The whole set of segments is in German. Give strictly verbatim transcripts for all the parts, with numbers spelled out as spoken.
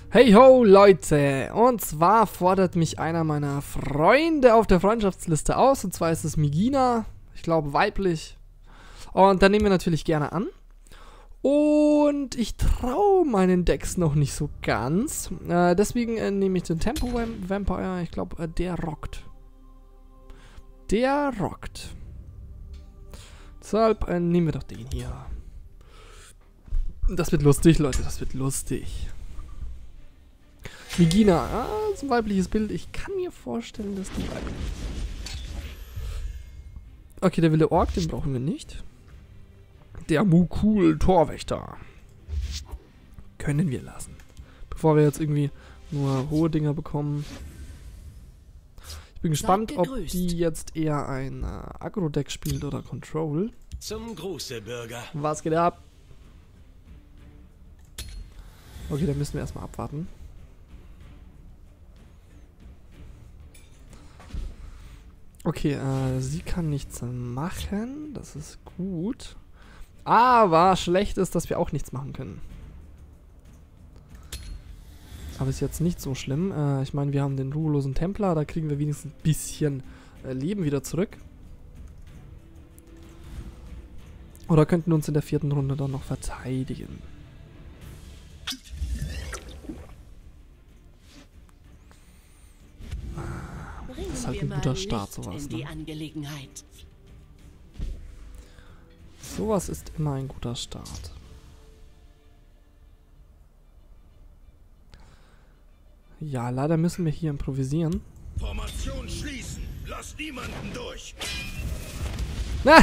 Hey ho Leute, und zwar fordert mich einer meiner Freunde auf der Freundschaftsliste aus, und zwar ist es Migina, ich glaube weiblich, und da nehmen wir natürlich gerne an. Und ich traue meinen Decks noch nicht so ganz, äh, deswegen äh, nehme ich den Tempo Vampire, ich glaube äh, der rockt. Der rockt. Deshalb äh, nehmen wir doch den hier. Das wird lustig, Leute, das wird lustig. Migina, ah, das ist ein weibliches Bild. Ich kann mir vorstellen, dass die weiblich ist. Okay, der wilde Ork, den brauchen wir nicht. Der Mukul Torwächter. Können wir lassen. Bevor wir jetzt irgendwie nur hohe Dinger bekommen. Ich bin gespannt, ob die jetzt eher ein äh, Agro-Deck spielt oder Control. Zum Gruße, Bürger. Was geht ab? Okay, dann müssen wir erstmal abwarten. Okay, äh, sie kann nichts machen. Das ist gut. Aber schlecht ist, dass wir auch nichts machen können. Aber ist jetzt nicht so schlimm. Äh, ich meine, wir haben den ruhelosen Templer. Da kriegen wir wenigstens ein bisschen äh, Leben wieder zurück. Oder könnten uns in der vierten Runde dann noch verteidigen. Das ist halt ein guter Start, sowas. Ne? Sowas ist immer ein guter Start. Ja, leider müssen wir hier improvisieren. Formation schließen. Lass niemanden durch. Na!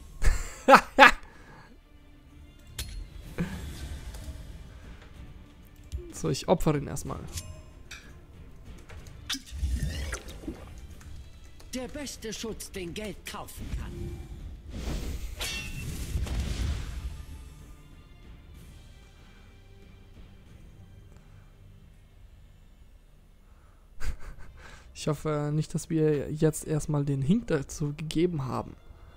So, ich opfere ihn erstmal. Der beste Schutz, den Geld kaufen kann. Ich hoffe nicht, dass wir jetzt erstmal den Hink dazu gegeben haben.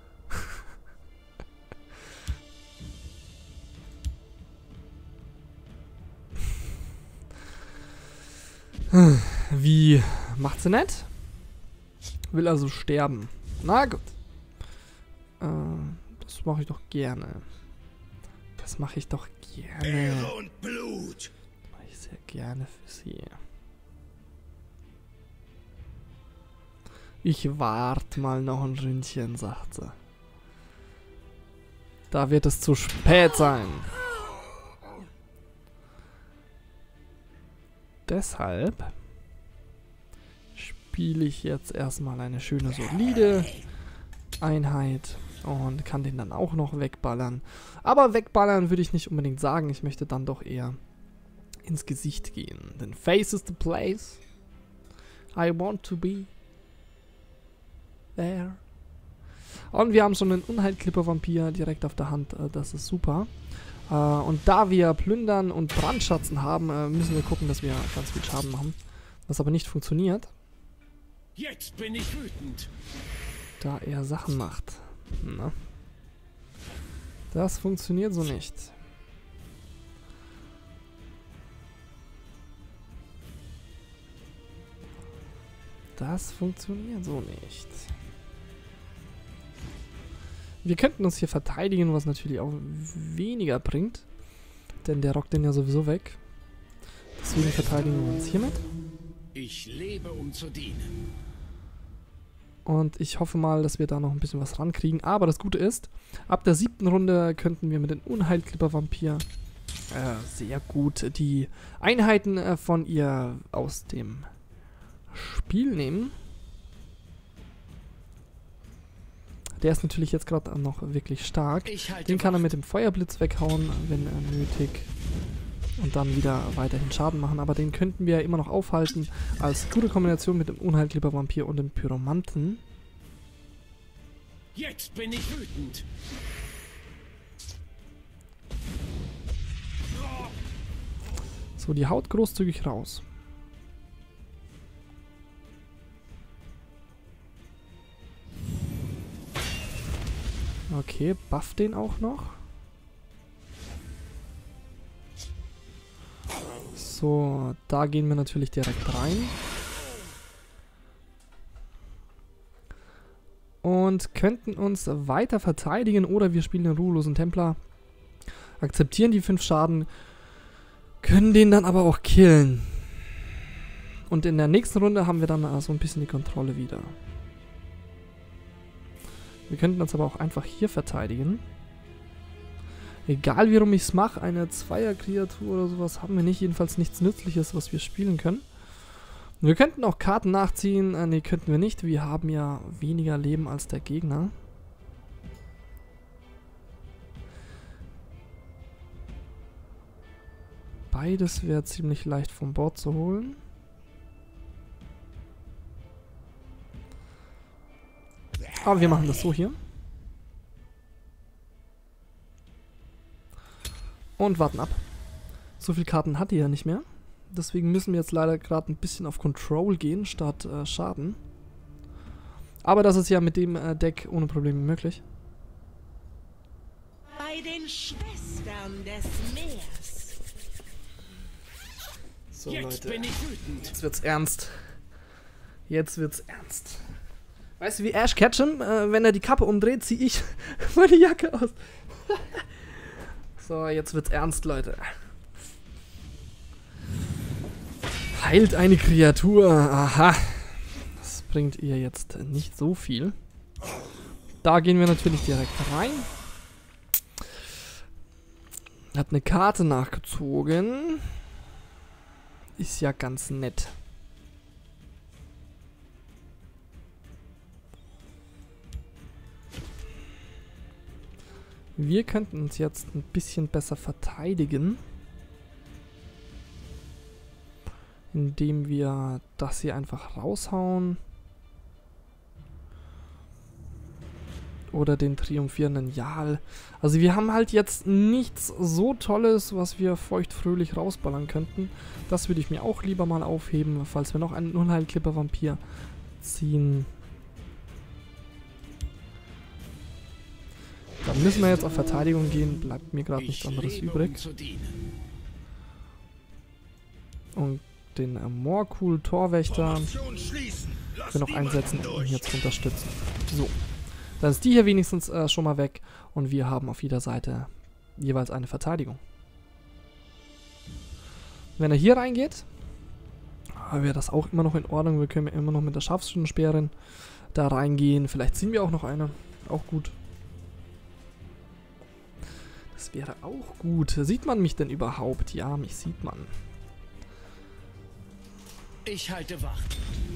Wie macht sie nicht? Will also sterben. Na gut. Äh, das mache ich doch gerne. Das mache ich doch gerne. Ehre und Blut. Mache ich sehr gerne für sie. Ich warte mal noch ein Ründchen, sagt sie. Da wird es zu spät sein. Deshalb spiele ich jetzt erstmal eine schöne, solide Einheit und kann den dann auch noch wegballern. Aber wegballern würde ich nicht unbedingt sagen. Ich möchte dann doch eher ins Gesicht gehen. Denn face is the place I want to be there. Und wir haben schon einen Unheilklipper-Vampir direkt auf der Hand. Das ist super. Und da wir Plündern und Brandschatzen haben, müssen wir gucken, dass wir ganz viel Schaden machen. Was aber nicht funktioniert. Jetzt bin ich wütend. Da er Sachen macht. Na. Das funktioniert so nicht. Das funktioniert so nicht. Wir könnten uns hier verteidigen, was natürlich auch weniger bringt. Denn der rockt den ja sowieso weg. Deswegen verteidigen wir uns hiermit. Ich lebe, um zu dienen. Und ich hoffe mal, dass wir da noch ein bisschen was rankriegen. Aber das Gute ist, ab der siebten Runde könnten wir mit dem Unheilklipper-Vampir äh, sehr gut die Einheiten äh, von ihr aus dem Spiel nehmen. Der ist natürlich jetzt gerade noch wirklich stark. Den kann er mit dem Feuerblitz weghauen, wenn er nötig. Und dann wieder weiterhin Schaden machen. Aber den könnten wir immer noch aufhalten. Als gute Kombination mit dem Unheilklipper-Vampir und dem Pyromanten. Jetzt bin ich wütend. So, die haut großzügig raus. Okay, buff den auch noch. So, da gehen wir natürlich direkt rein. Und könnten uns weiter verteidigen oder wir spielen den ruhelosen Templer. Akzeptieren die fünf Schaden. Können den dann aber auch killen. Und in der nächsten Runde haben wir dann so also ein bisschen die Kontrolle wieder. Wir könnten uns aber auch einfach hier verteidigen. Egal wie rum ich es mache, eine Zweier-Kreatur oder sowas haben wir nicht. Jedenfalls nichts Nützliches, was wir spielen können. Wir könnten auch Karten nachziehen. Äh, ne, könnten wir nicht. Wir haben ja weniger Leben als der Gegner. Beides wäre ziemlich leicht vom Board zu holen. Aber wir machen das so hier. Und warten ab. So viele Karten hat die ja nicht mehr. Deswegen müssen wir jetzt leider gerade ein bisschen auf Control gehen, statt äh, Schaden. Aber das ist ja mit dem äh, Deck ohne Probleme möglich. Bei den Schwestern des Meers. So, Jetzt Leute. bin ich wütend. Jetzt wird's ernst. Jetzt wird's ernst. Weißt du, wie Ash Ketchum, äh, wenn er die Kappe umdreht, ziehe ich meine Jacke aus. So, jetzt wird's ernst, Leute. Heilt eine Kreatur. Aha. Das bringt ihr jetzt nicht so viel. Da gehen wir natürlich direkt rein. Hat eine Karte nachgezogen. Ist ja ganz nett. Wir könnten uns jetzt ein bisschen besser verteidigen. Indem wir das hier einfach raushauen. Oder den triumphierenden Jarl. Also wir haben halt jetzt nichts so Tolles, was wir feuchtfröhlich rausballern könnten. Das würde ich mir auch lieber mal aufheben, falls wir noch einen Unheilklipper-Vampir ziehen. Dann müssen wir jetzt auf Verteidigung gehen. Bleibt mir gerade nichts anderes übrig. Und den äh, Morkul Torwächter wir noch einsetzen, um ihn hier zu unterstützen. So. Dann ist die hier wenigstens äh, schon mal weg. Und wir haben auf jeder Seite jeweils eine Verteidigung. Wenn er hier reingeht, wäre das auch immer noch in Ordnung. Wir können immer noch mit der Scharfschützensperrin da reingehen. Vielleicht ziehen wir auch noch eine. Auch gut. Das wäre auch gut. Sieht man mich denn überhaupt? Ja, mich sieht man. Ich halte Wacht.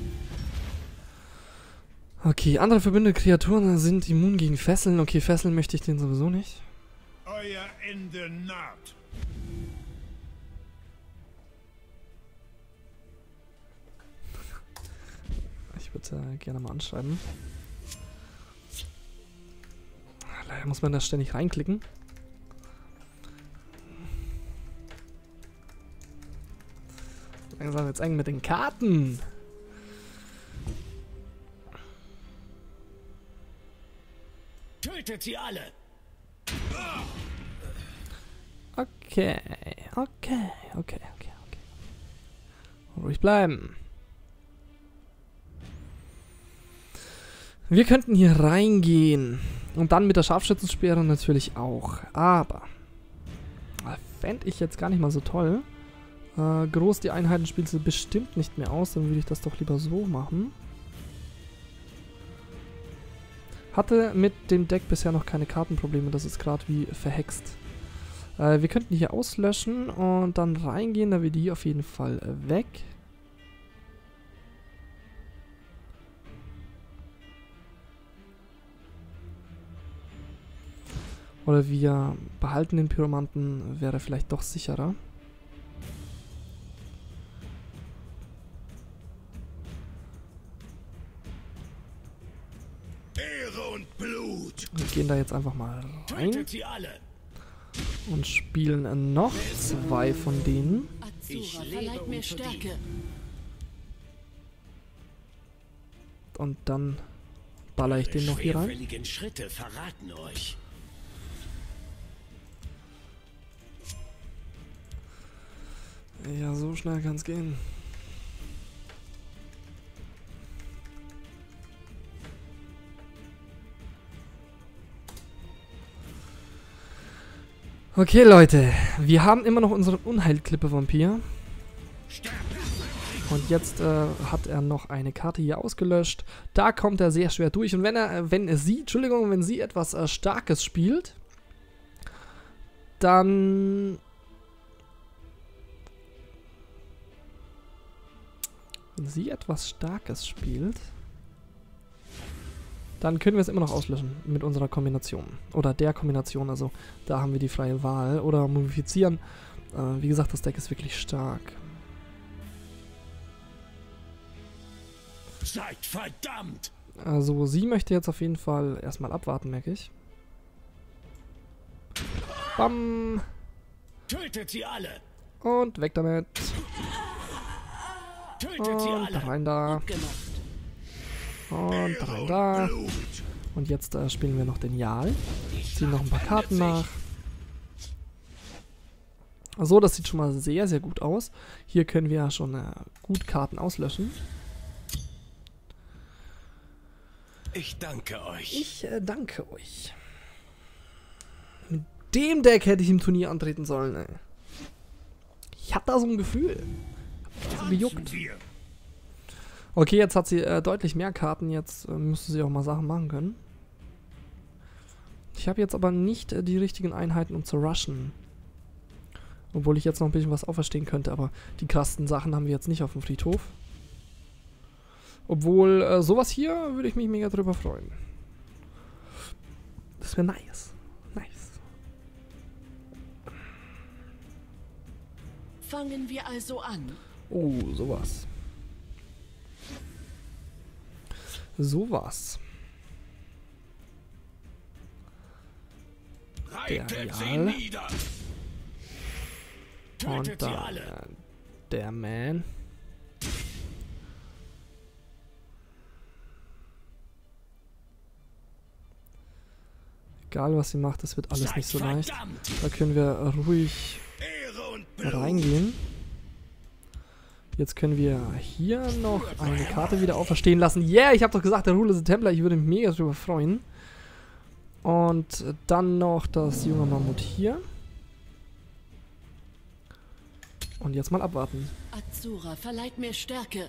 Okay, andere verbündete Kreaturen sind immun gegen Fesseln. Okay, Fesseln möchte ich den sowieso nicht. Euer Ende naht. Ich würde äh, gerne mal anschreiben. Leider muss man da ständig reinklicken. Langsam jetzt eng mit den Karten. Tötet sie alle. Okay, okay, okay, okay, okay. Ruhig bleiben. Wir könnten hier reingehen. Und dann mit der Scharfschützensperre natürlich auch. Aber fände ich jetzt gar nicht mal so toll. Äh, groß die Einheiten spielst du bestimmt nicht mehr aus. Dann würde ich das doch lieber so machen. Hatte mit dem Deck bisher noch keine Kartenprobleme. Das ist gerade wie verhext. Äh, wir könnten hier auslöschen und dann reingehen. Da wäre die auf jeden Fall äh, weg. Oder wir behalten den Pyromanten. Wäre vielleicht doch sicherer. Wir gehen da jetzt einfach mal rein und spielen noch zwei von denen. Azura verleiht mir Stärke. Und dann baller ich den noch hier rein. Schwerfälligen Schritte verraten euch. Ja, so schnell kann es gehen. Okay, Leute. Wir haben immer noch unseren Unheilklippe-Vampir. Und jetzt äh, hat er noch eine Karte hier ausgelöscht. Da kommt er sehr schwer durch. Und wenn er, wenn er sie, Entschuldigung, wenn sie etwas äh, Starkes spielt, dann... Wenn sie etwas Starkes spielt, dann können wir es immer noch auslöschen mit unserer Kombination. Oder der Kombination, also da haben wir die freie Wahl. Oder modifizieren. Äh, wie gesagt, das Deck ist wirklich stark. Seid verdammt! Also sie möchte jetzt auf jeden Fall erstmal abwarten, merke ich. Bam! Tötet sie alle! Und weg damit. Tötet sie Und alle! rein da. Und rein da. Und jetzt äh, spielen wir noch den Jarl. Ziehen noch ein paar Karten nach. So, das sieht schon mal sehr, sehr gut aus. Hier können wir ja schon äh, gut Karten auslöschen. Ich danke euch. Ich äh, danke euch. Mit dem Deck hätte ich im Turnier antreten sollen, ey. Ich hab da so ein Gefühl. So gejuckt. Okay, jetzt hat sie äh, deutlich mehr Karten. Jetzt äh, müsste sie auch mal Sachen machen können. Ich habe jetzt aber nicht äh, die richtigen Einheiten, um zu rushen. Obwohl ich jetzt noch ein bisschen was auferstehen könnte. Aber die krassen Sachen haben wir jetzt nicht auf dem Friedhof. Obwohl, äh, sowas hier würde ich mich mega drüber freuen. Das wäre nice. Nice. Fangen wir also an. Oh, sowas. Sowas. Der Jarl. Und dann äh, der Man. Egal was sie macht, das wird alles nicht so leicht. Da können wir ruhig reingehen. Jetzt können wir hier noch eine Karte wieder auferstehen lassen. Yeah, ich habe doch gesagt, der Rule is a Templar. Ich würde mich mega darüber freuen. Und dann noch das junge Mammut hier. Und jetzt mal abwarten. Azura verleiht mir Stärke.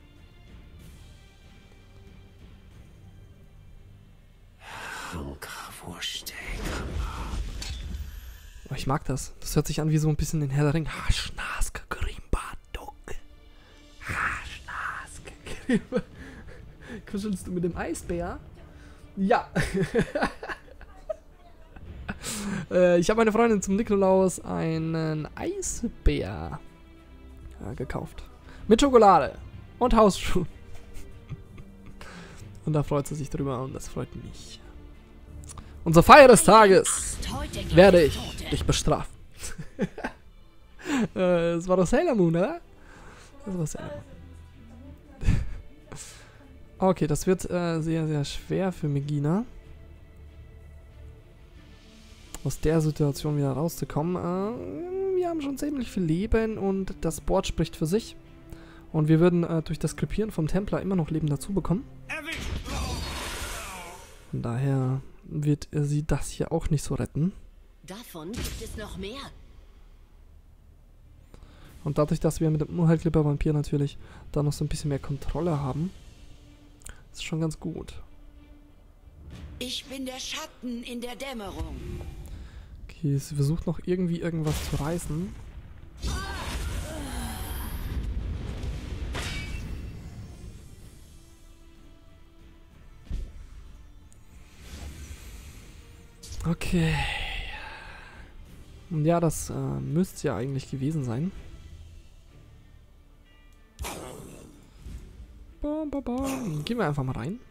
Oh, ich mag das. Das hört sich an wie so ein bisschen in Herr der Ring. Kuschelst du mit dem Eisbär? Ja. äh, ich habe meine Freundin zum Nikolaus einen Eisbär äh, gekauft. Mit Schokolade und Hausschuhen. Und da freut sie sich drüber und das freut mich. Und zur Feier des Tages werde ich dich bestrafen. äh, das war doch Sailor Moon, oder? Das war Sailor Moon. Okay, das wird äh, sehr, sehr schwer für Megina. Aus der Situation wieder rauszukommen. Äh, wir haben schon ziemlich viel Leben und das Board spricht für sich. Und wir würden äh, durch das Krepieren vom Templar immer noch Leben dazu bekommen. Von daher wird äh, sie das hier auch nicht so retten. Davon gibt es noch mehr. Und dadurch, dass wir mit dem Unheilklipper-Vampir natürlich da noch so ein bisschen mehr Kontrolle haben, ist schon ganz gut. Ich bin der Schatten in der Dämmerung. Okay, sie versucht noch irgendwie irgendwas zu reißen. Okay. Und ja, das äh, müsste ja eigentlich gewesen sein. Bam, bam, bam. Gehen wir einfach mal rein.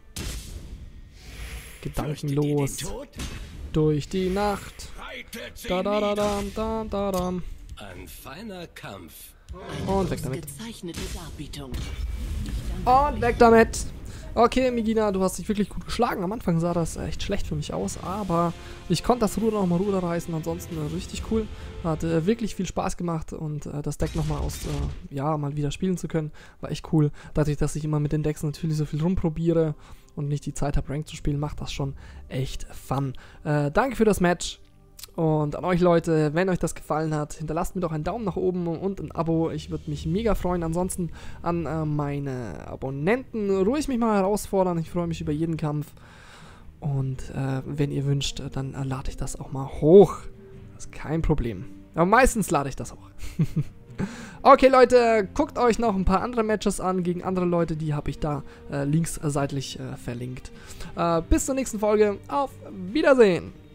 Gedankenlos. Durch die Nacht. Da da da da da da da. Ein feiner Kampf. Und weg damit. Gezeichnete Darbietung. Und weg damit. Okay, Migina, du hast dich wirklich gut geschlagen. Am Anfang sah das echt schlecht für mich aus, aber ich konnte das Ruder nochmal runterreißen. Ansonsten äh, richtig cool. Hat äh, wirklich viel Spaß gemacht und äh, das Deck nochmal aus, äh, ja, mal wieder spielen zu können, war echt cool. Dadurch, dass ich immer mit den Decks natürlich so viel rumprobiere und nicht die Zeit habe, Rank zu spielen, macht das schon echt Fun. Äh, danke für das Match. Und an euch Leute, wenn euch das gefallen hat, hinterlasst mir doch einen Daumen nach oben und ein Abo. Ich würde mich mega freuen. Ansonsten an äh, meine Abonnenten ruhig mich mal herausfordern. Ich freue mich über jeden Kampf. Und äh, wenn ihr wünscht, dann äh, lade ich das auch mal hoch. Das ist kein Problem. Aber meistens lade ich das hoch. Okay Leute, guckt euch noch ein paar andere Matches an gegen andere Leute. Die habe ich da äh, links seitlich äh, verlinkt. Äh, bis zur nächsten Folge. Auf Wiedersehen.